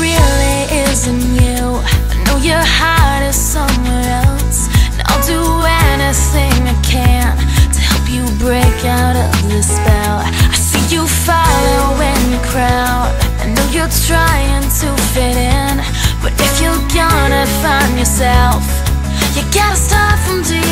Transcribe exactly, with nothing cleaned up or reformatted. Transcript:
really isn't you. I know your heart is somewhere else, and I'll do anything I can to help you break out of the spell. I see you following the crowd. I know you're trying to fit in, but if you're gonna find yourself, you gotta start from zero.